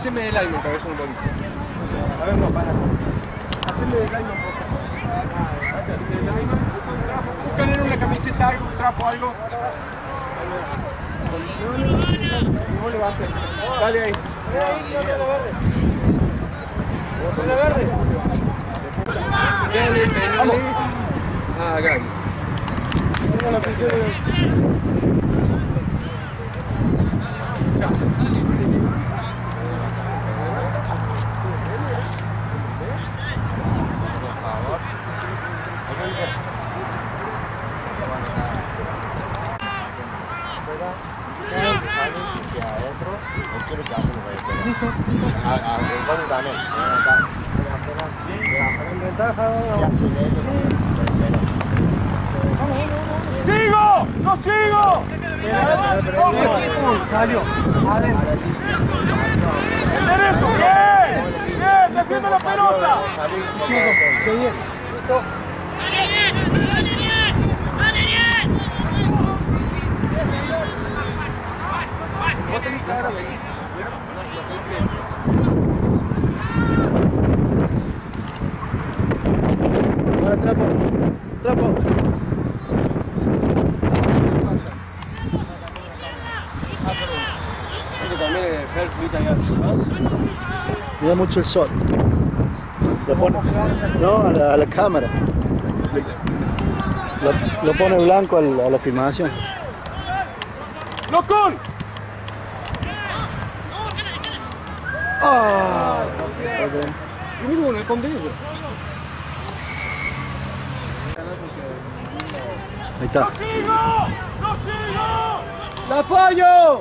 Haceme el aire, cabeza un poquito. A ver, no, para. Haceme el aire un poco. Haceme el aire. Buscan en una camiseta algo, un trapo, algo. No levantes. Dale ahí. Con la verde. Dale, vamos. Ah, Gaby. Tengo la prisión de... ¡Sigo! ¡No sigo! Salió. ¡Derecho! ¡Bien! ¡Bien! ¡Defiende la pelota! ¡Qué bien! Ahora trapo. Trapo. Mira mucho el sol. Lo pone, no, a la cámara. Lo pone blanco a la filmación. ¡Locón! ¡Ah! Mira, bueno, el conde ellos. Ahí está. ¡No sigo! ¡No sigo! ¡La fallo!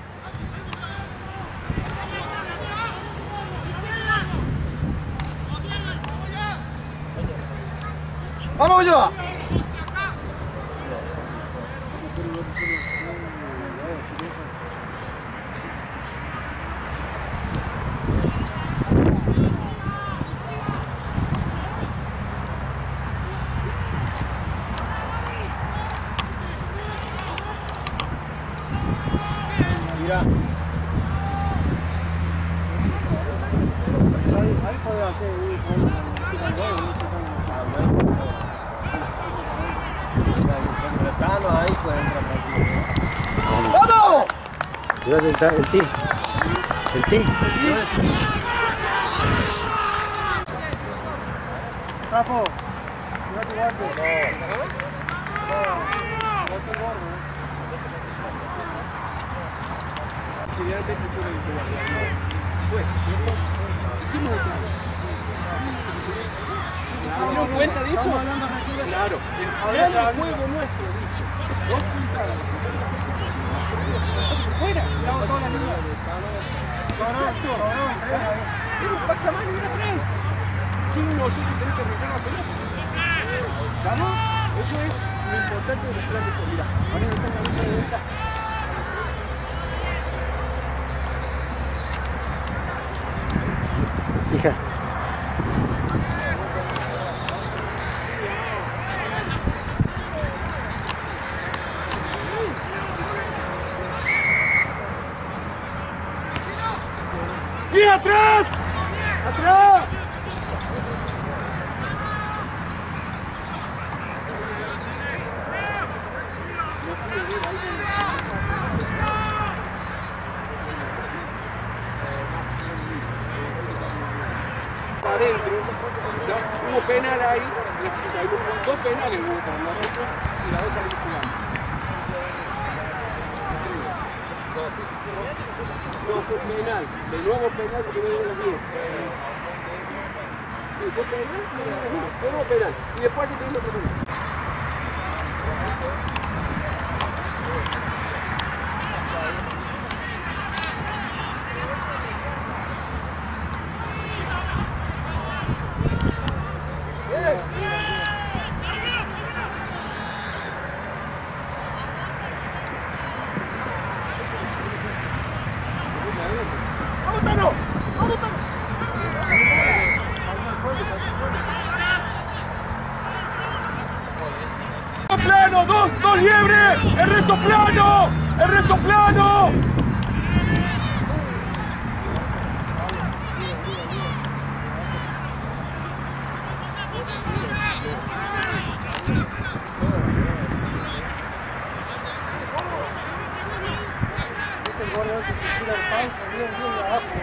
¡Vamos, yo! Mira. Ahí puede hacer ahí puede entrar. ¡Vamos! Llévate el team. El team. Trapo. Mira tu guante. ¿Se dieron cuenta de eso? Claro. Ahora el juego nuestro, dice. Dos puntadas. Fuera. Estamos todas las líneas. Exacto. Pero pasa mal y una traen. Sin nosotros tenemos que arreglar la pelota. ¿Vamos? Eso es lo importante de los planes. Mira, ahora me están dando de vuelta. Hija. ¡Sí, atrás! ¡Atrás! Adentro, ¿no? Hubo penal ahí, dos penales hubo para nosotros y la dos salimos jugando. No, fue penal, de nuevo penal porque me dio los 10. Sí, fue penal, fue nuevo penal. Y después aquí tenemos otro penal. se tira el pausa, bien abajo.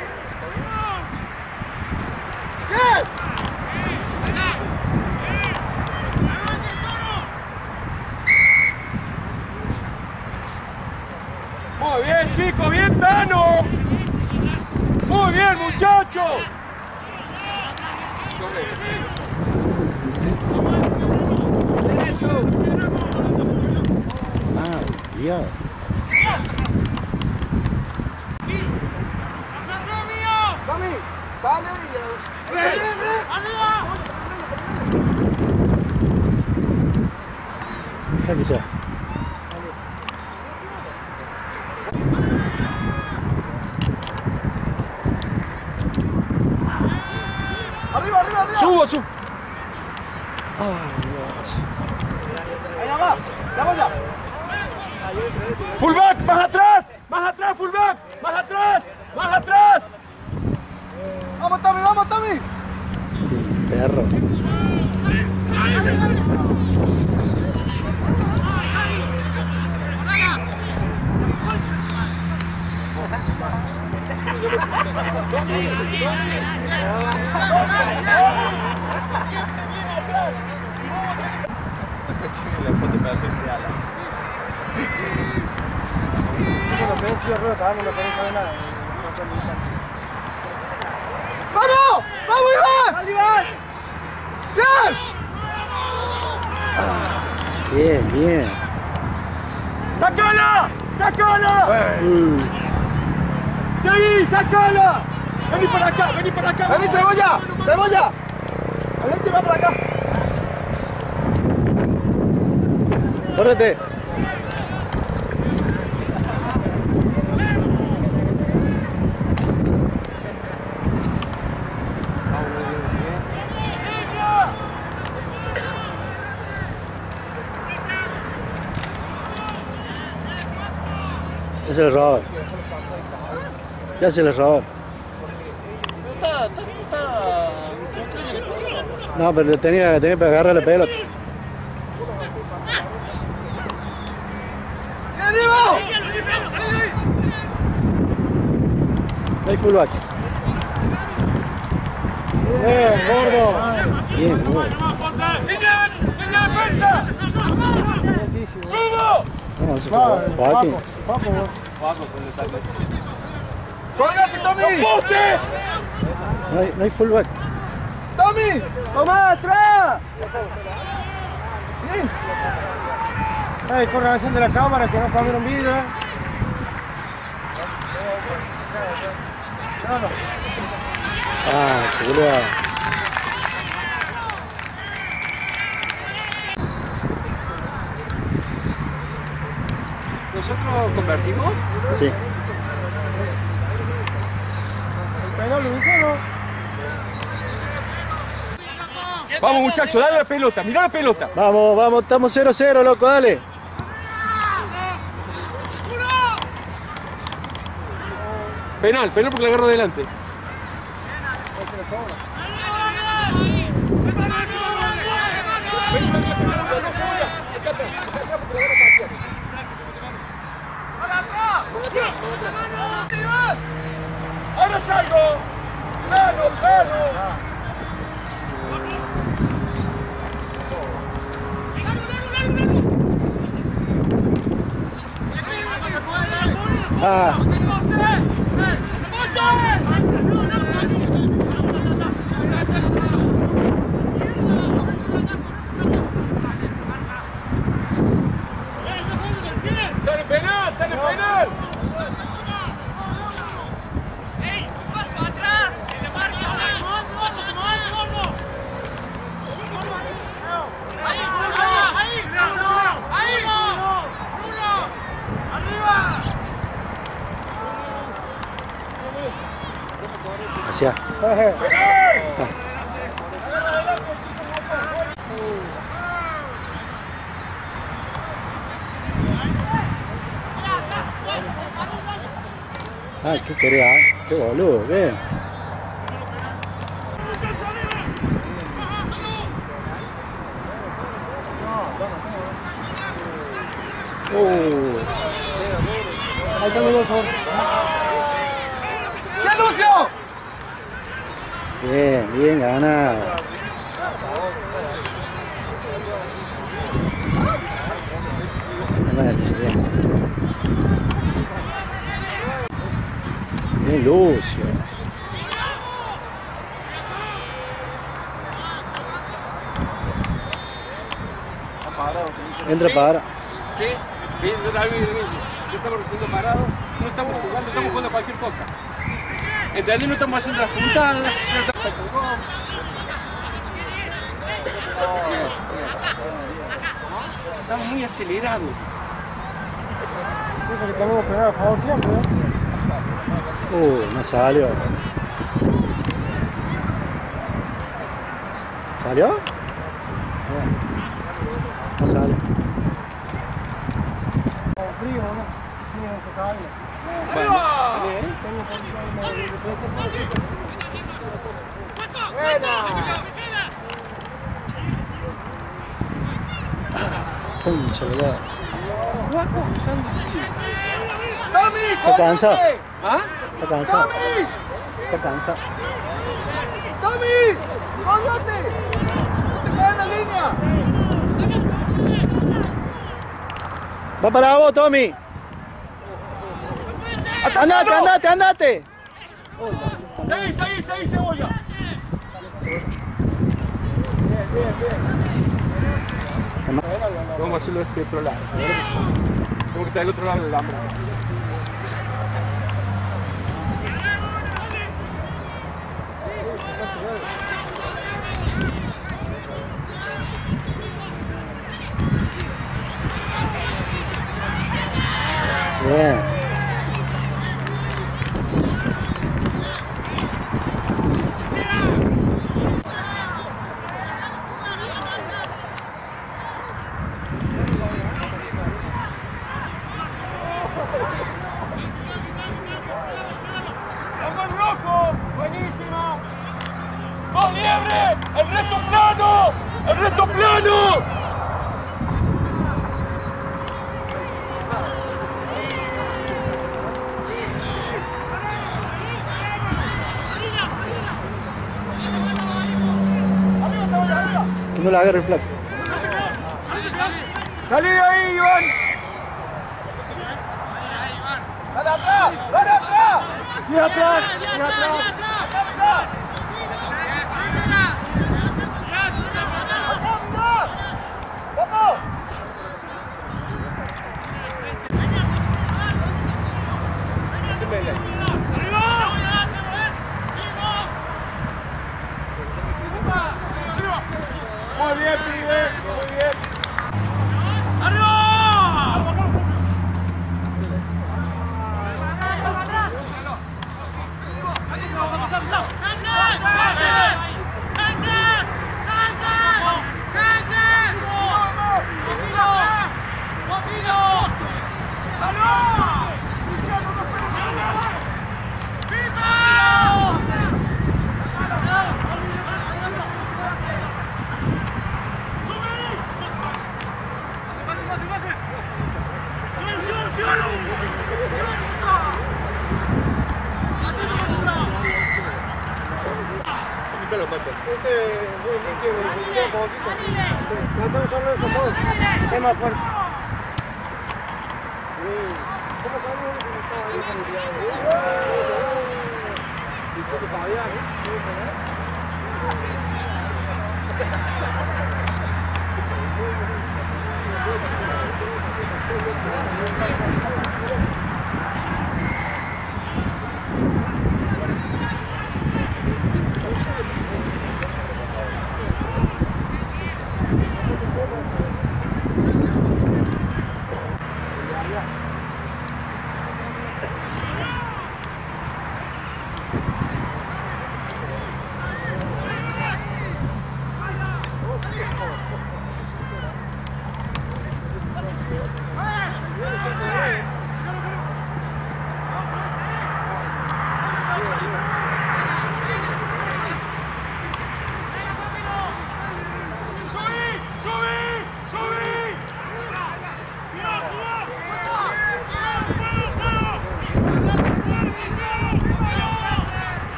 Muy bien, chicos, bien, Tano. Muy bien, muchachos. Ah, Dios. Tommy, sale Deja que sea. Arriba, arriba, arriba. Subo, subo. Ay, Dios. Allá va, cebolla. Fullback, más atrás, fullback, más atrás, más atrás. Vamos, Tommy, vamos, Tommy. Perro. ¡Vamos! ¡Vamos, Iván! ¡Iván! ¡Bien! Bien, bien. ¡Sacala! ¡Sacala! ¡Seguí! ¡Sacala! Vení para acá, vení para acá. ¡Vení, cebolla! ¡Cebolla! ¡Adelante, va para acá! Córrete. Es el error. Ya es el error. No, pero tenía que agarrar la pelota. ¡Arriba! No hay fullback. ¡Bien, gordo! Bien, gordo. ¡En la defensa! ¡Subo! No, se fue. Joaquín. ¡Colgate, Tommy! ¡Poste! No hay fullback. ¡Tommy! ¡Toma, atrás! ¡Ey, con relación de la cámara, que no cambiaron vídeo, Ah, qué boludo. ¿Nosotros convertimos? Sí. ¿Pero lo hizo o no? Vamos, muchachos, dale la pelota, mirá la pelota. Vamos, vamos, estamos 0-0, loco, dale. Penal porque la agarro adelante. ¡Ahora salgo! ¡Claro, claro! Ah. ¡Dale penal! ¡Dale penal! Hacia. Ay, qué quería, qué boludo, ¿qué? Ahí están los dos. Bien, bien ganado. Bien. Bien Lucio. Entra para. ¿Qué? Yo estamos recién parados, no estamos jugando, estamos jugando cualquier cosa. ¿Entendí? No estamos haciendo las puntadas. Estamos muy acelerados. Eso que tenemos que pegar a favor siempre, ¿eh? No salió. ¿Salió? No sale. Con frío, ¿no? Sí, no se cae. Bueno, Concha, ¿verdad? Guapo usando el tío. Está cansado. ¿Ah? Está cansado. Está cansado. ¡Tommy! ¡Cóllate! ¡No te quedas en la línea! Va para vos, Tommy. Andate, andate, andate. Seguí, Cebolla. Vamos a hacerlo de este otro lado. Tengo que estar del otro lado del alambre. Bien. ¡Vamos rojo! ¡Buenísimo! ¡Dos liebre! ¡El resto plano! ¡El resto plano! Que no le agarre el flaco. ¡Salí de ahí, Iván! ¡Dale atrás! ¡Dale atrás! ¡Tira atrás! ¡Tira atrás! ¡Vamos! Muy bien, pibe, muy bien. Tratamos de usarlo de esa forma. Es más fuerte. ¿Cómo sabemos que estaba ahí?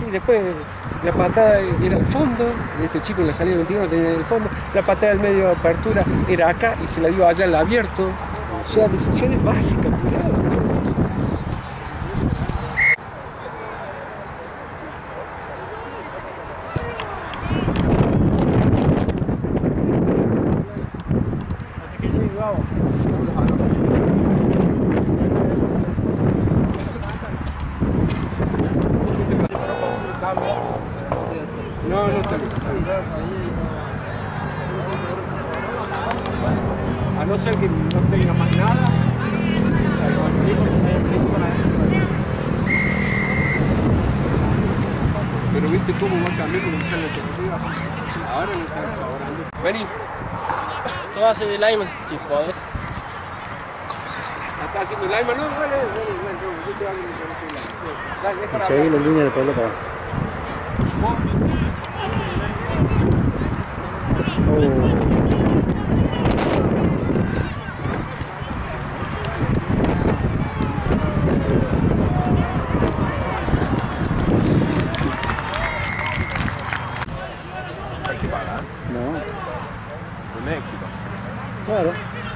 después la patada era al fondo, este chico en la salida 21 tenía en el fondo, la patada del medio de apertura era acá y se la dio allá al abierto. O sea, decisiones básicas, cuidado. No, no está bien. A no ser que no tenga más nada. Pero viste cómo va cambiando cuando sale la ejecutiva. Ahora no está favorando. Vení. Tú haces de Lyman si podés. ¿Está haciendo el alma? No, dale, yo te hago dale, es para Y seguí la línea de pelota. Hay que pagar. No, Con éxito. claro.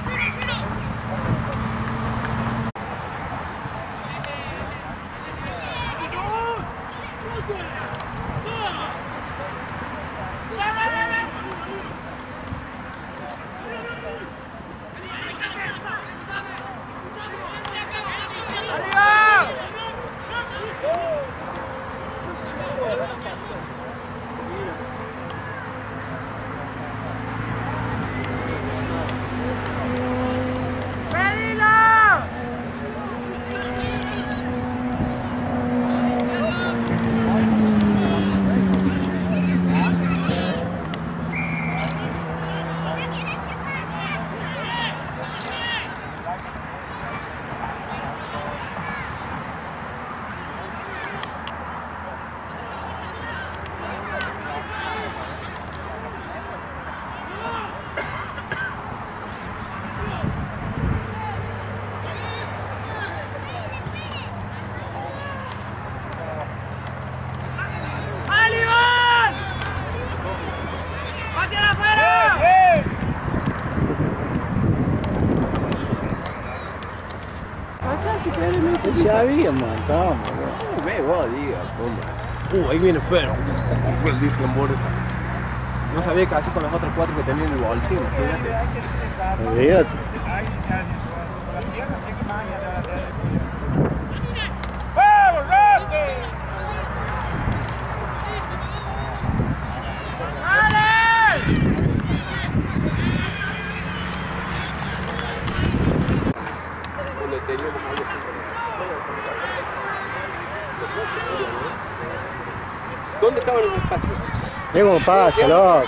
Se había montado, boludo. Ve vos, diga, ahí viene Ferro. Dice la hamburguesa. No sabía qué hacer con los otros 4 que tenía en el bolsillo, imagínate. Olvídate. ¡Vamos, Rossi! Donde teníamos algo así. ¿Dónde estaban los espacios? Mira cómo pasa, loco.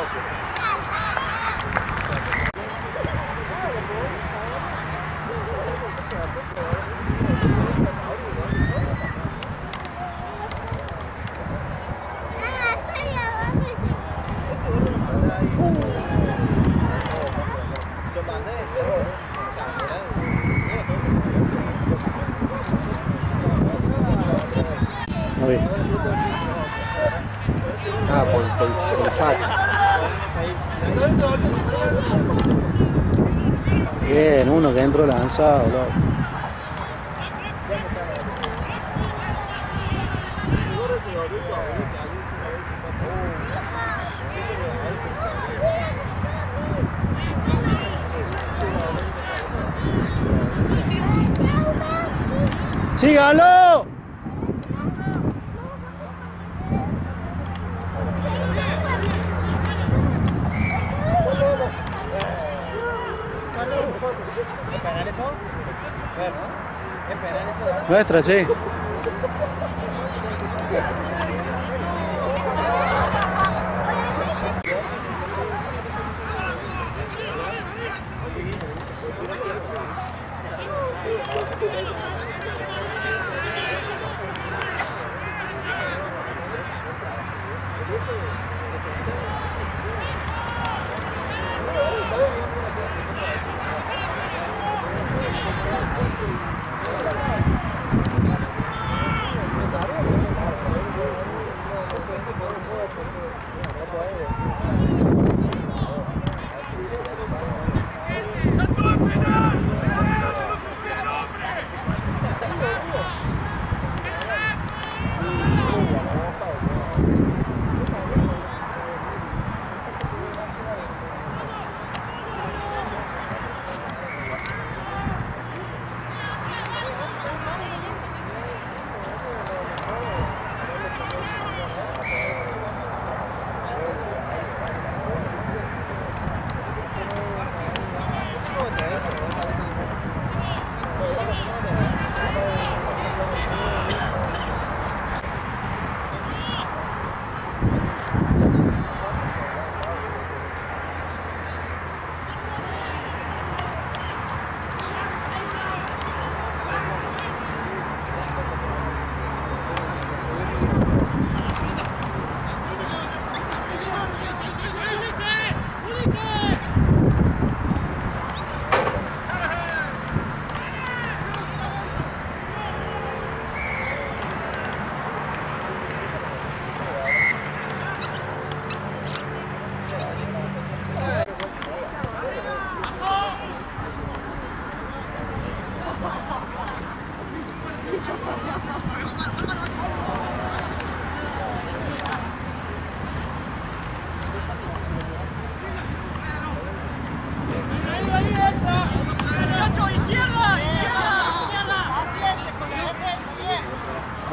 No vi. Ah, por el fato. Bien, uno que entró lanzado, loco. ¡Sígalo! Nuestra, sí.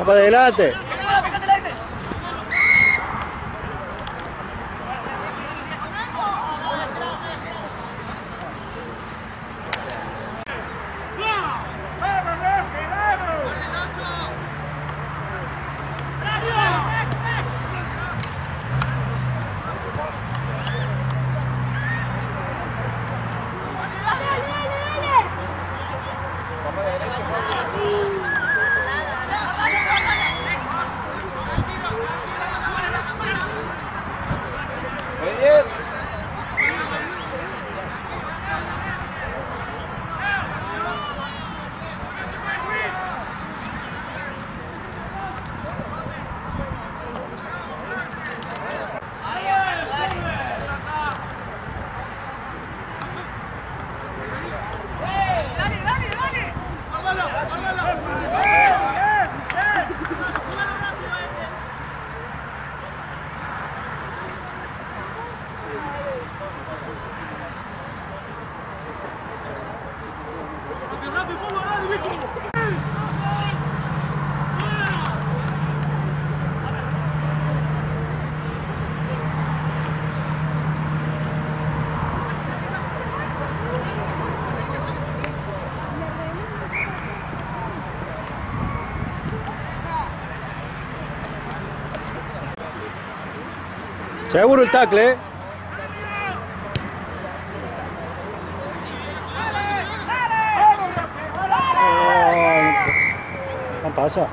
para adelante. Seguro el tackle, ¿eh? Oh, no pasa.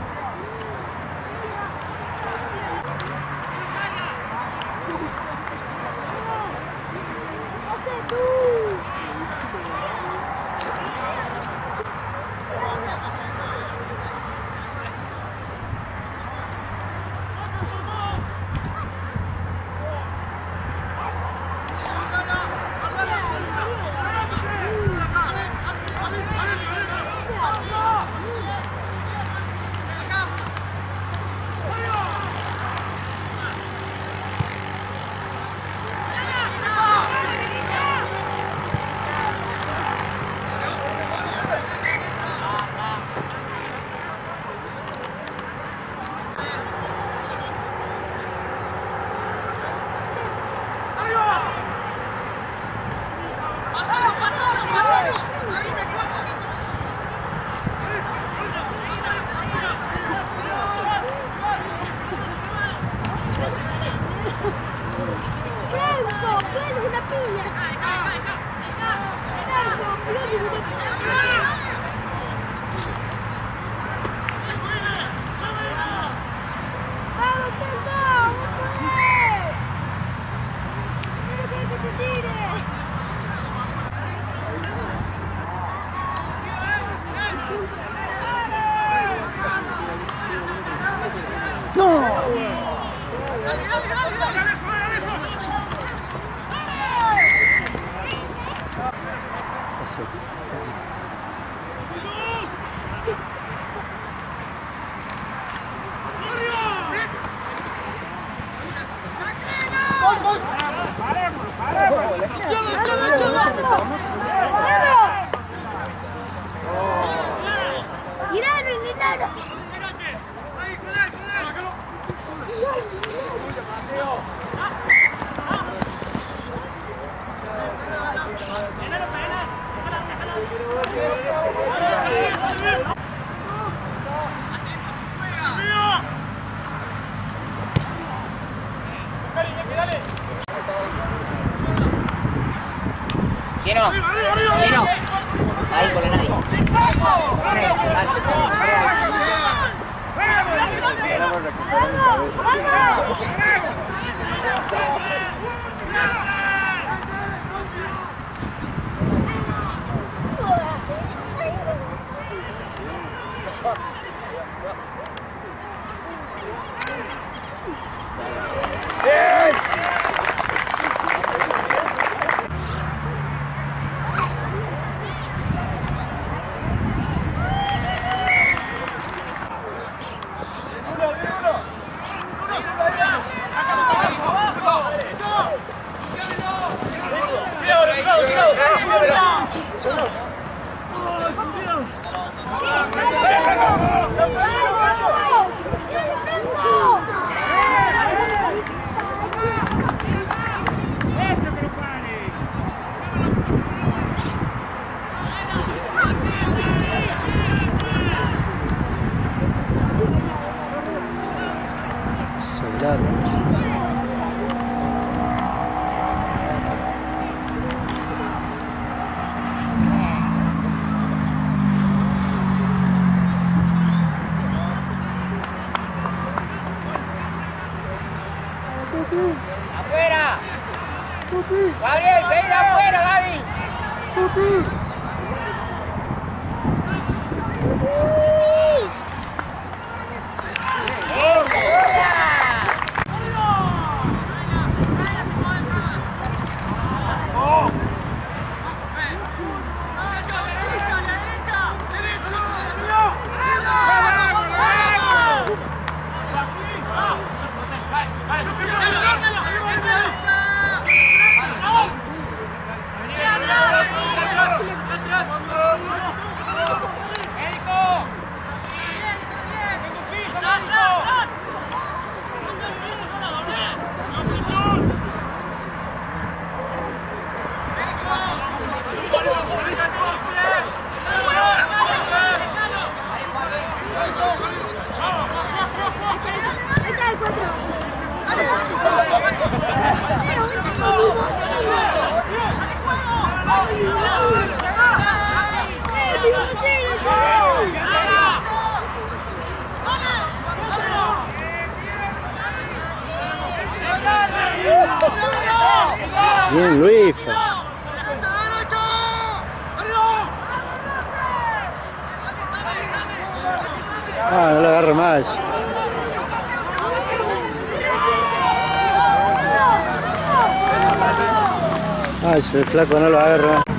Quiero. Ahí con la nadie. ¡Afuera! ¡Gabriel, ven afuera, Gaby! Bien, Luis. Ah, no lo agarro más. Ah, ese flaco no lo agarro más.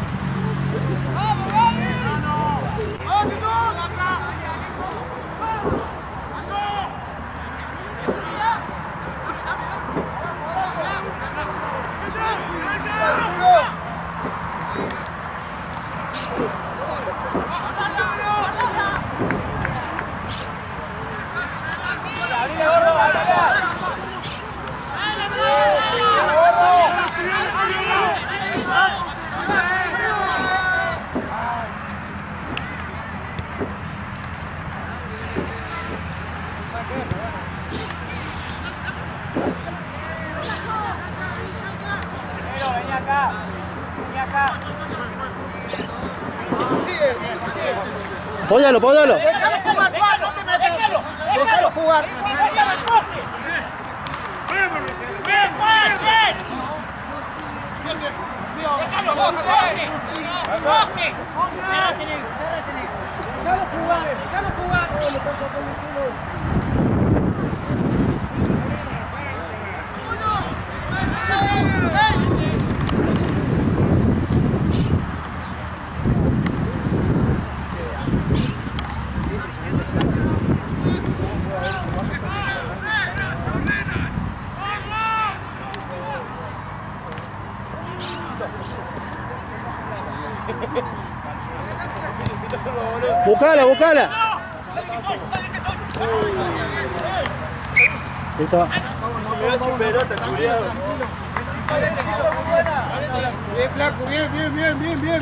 Póllalo, póllalo. Déjalo jugar, Juan, no te metas. Déjalo jugar. Déjalo jugar. Buscala, buscala. Listo. Bien, flaco, bien.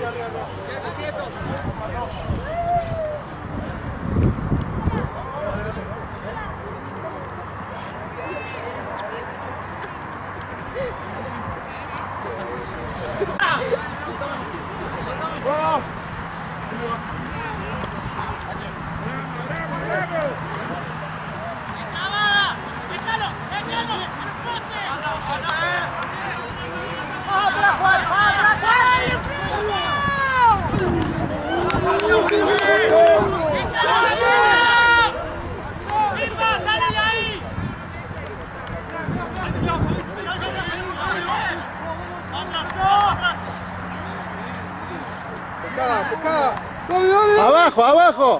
Abajo, abajo.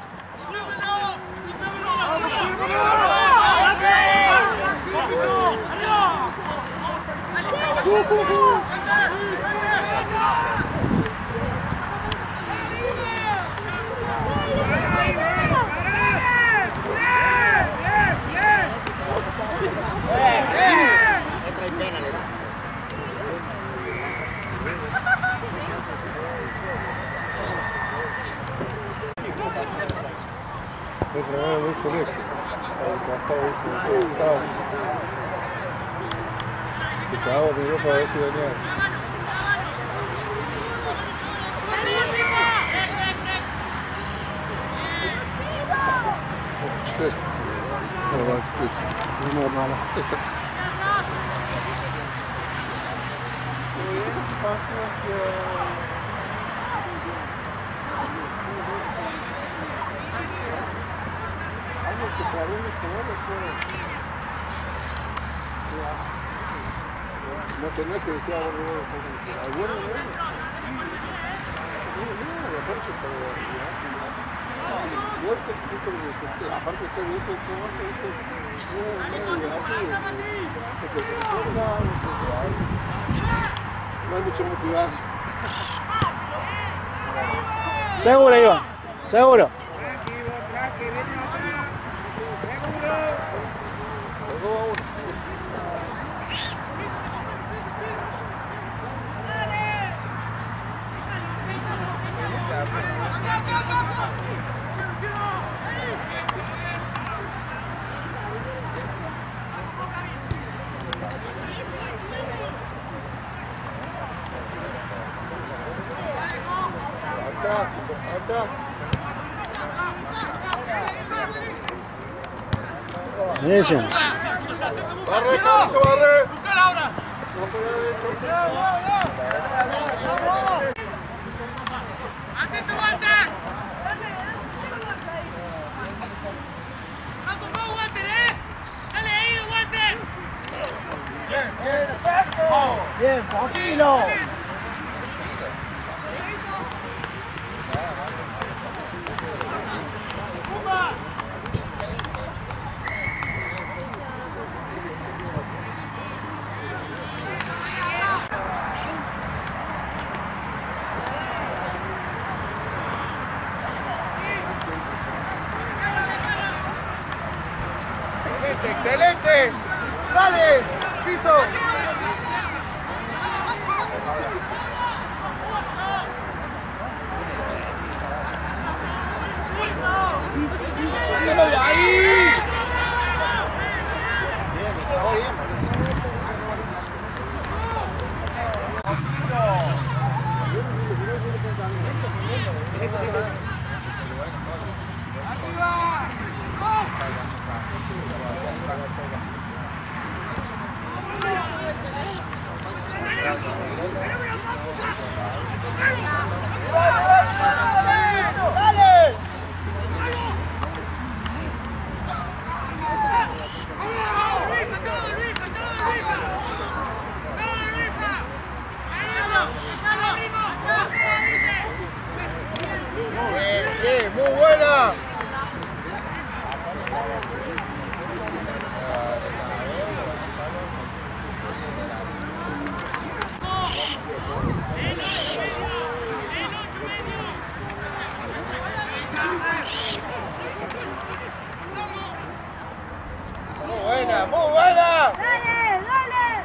Entra en penales. Esa no lo hizo Leche. Se cagó, pidió para ver si venía. No tenés que decir algo bueno, aparte está bien, no hay mucho motivación. Seguro, Iván. Seguro. Buenísimo. Barre, Carlito, barre. ¡Buscala ahora! ¡Atento, Walter! ¡Vamos, vos, Walter, ¡Dale ahí, Walter! Bien, tranquilo. ¡Excelente! ¡Dale! ¡Piso! ¡Muy buena! ¡Muy buena! ¡Muy buena! ¡Dale, dale!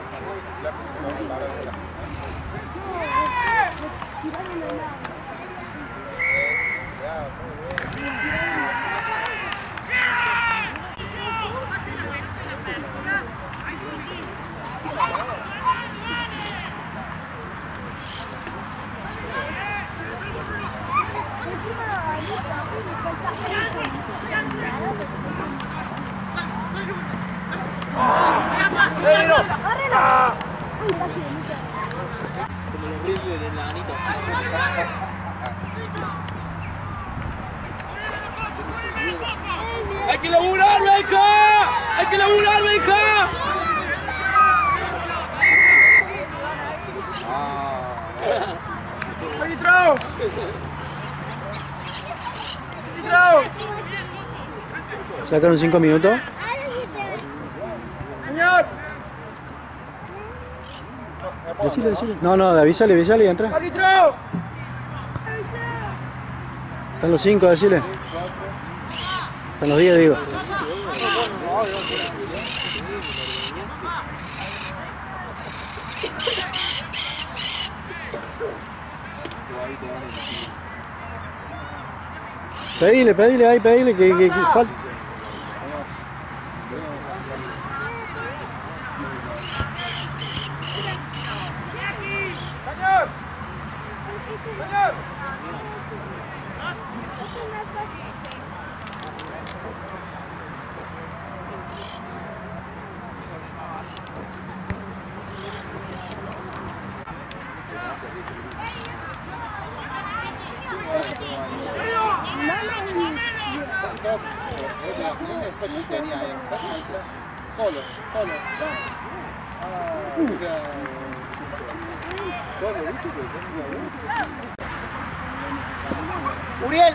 Como los brillos del anito. ¡Hay que laburar, hija! ¡Hay que laburar, hija! ¡Árbitro! ¡Árbitro! ¿Sacaron 5 minutos? ¡Señor! Decile. No, avísale y entra. ¡Árbitro! Están los 5, decile. Están los 10, digo. Pedile ahí, pedile que falta. Solo. Uriel.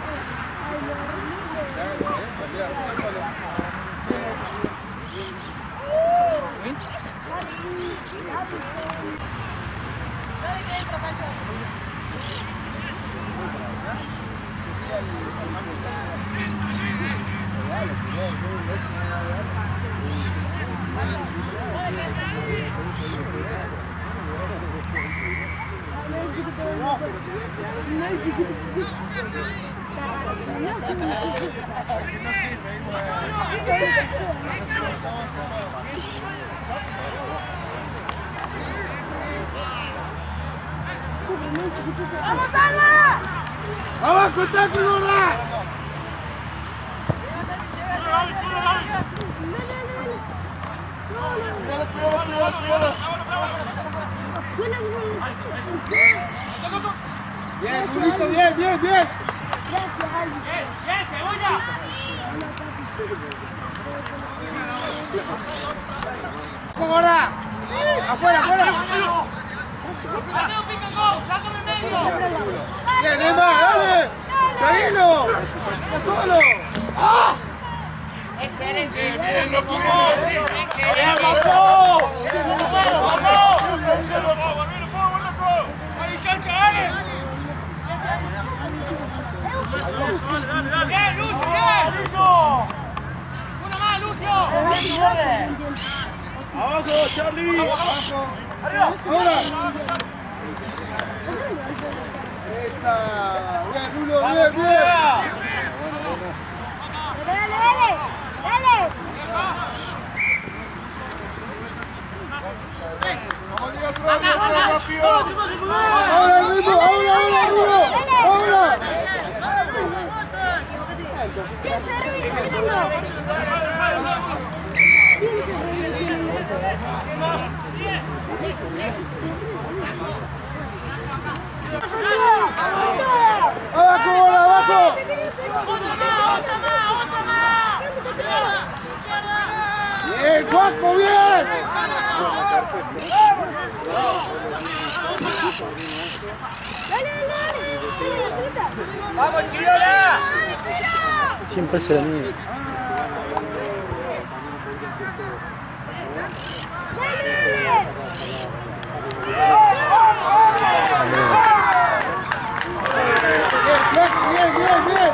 ¡Vamos, Alba! ¡Vamos, contacto, gorda! Bien, Julito, bien. Gracias, Albi. Bien, cebolla. ¡Gorda! ¡Afuera! Mateo, pica el gol, sácame en medio. ¡Bien, Emma, dale! ¡Seguilo! ¡Está solo! Excelente. Bien, lo pongo. Excelente. ¡Vamos! ¡Ahí, chancha, dale! ¡Bien, Lucio, bien! ¡Una más, Lucio! ¡Abajo, Charlie! ¡Ahora! ¡Esta! ¡Bien, Rulo! ¡Bien! Dale. ¡Ahora, Rulo! ¡Ahora, Rulo! ¡Ahora! ¡Abajo, bola, abajo! ¡Otra más! ¡Bien, Juanjo, bien! Vamos, Chirola. Siempre se la mía. Bien.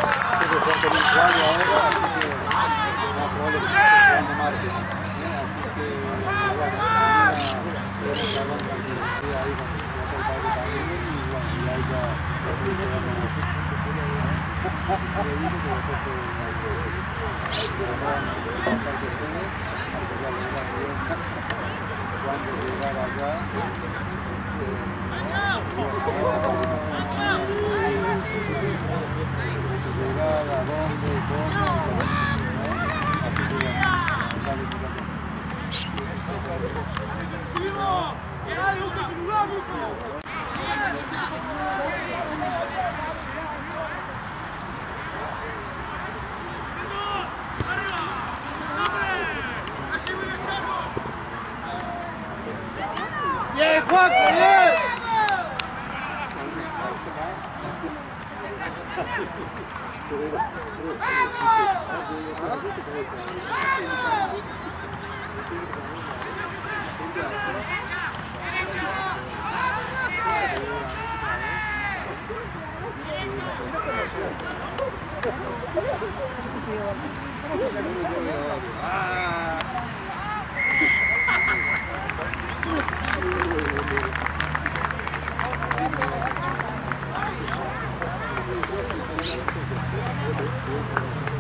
Bien, Juanjo, bien. Gracias.